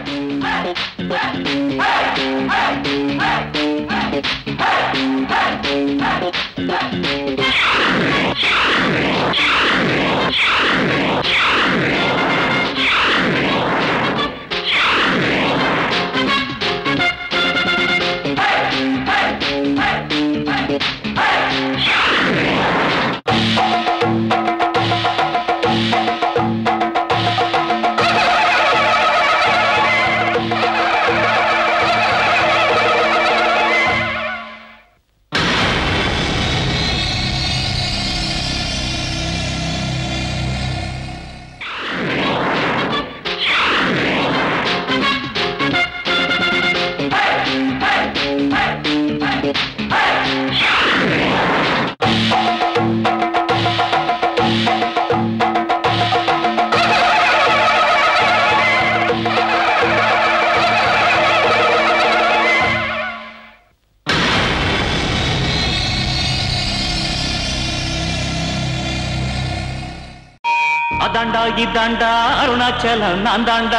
அதாண்டா இதாண்டா அருணாச்சலம் நான் தாண்டா.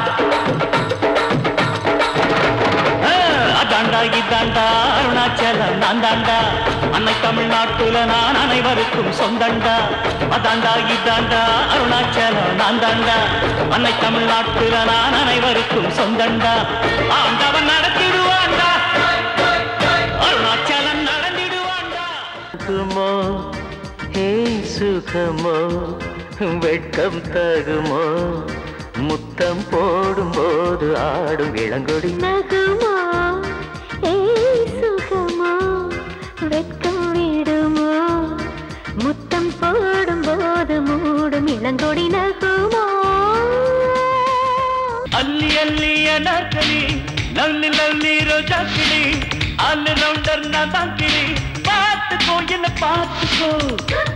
அதாண்டா இதாண்டா அருணாச்சலம் நான் தாண்டா. அன்னை தமிழ்நாட்டுல நான் அனைவருக்கும் சொந்தண்டா. அதாண்டா இதாண்டா அருணாச்சலம் நான் தாண்டா. அன்னை தமிழ்நாட்டுல நான் அனைவருக்கும் சொந்தண்டா. ஆண்டவன் நடத்திடுவாண்டா, அருணாச்சலம் நடந்திடுவாண்டா. சுகமோ ஹே சுகமோ வெட்கம் தகுமோ முத்தம் போடும்போது ஆடும் இளங்கொடி நகுமோ சுகமோ வெட்கம் விடுமோ முத்தம் போடும்போது மூடும் இளங்கொடி நகுமோ. அல்லி அல்லிய நாற்களி லவ்லி லவ்லி ரோஜா கிளி ஆல் ரவுண்டர் நான் தான் கிளி. பார்த்துக்கோ என்ன பார்த்துக்கோ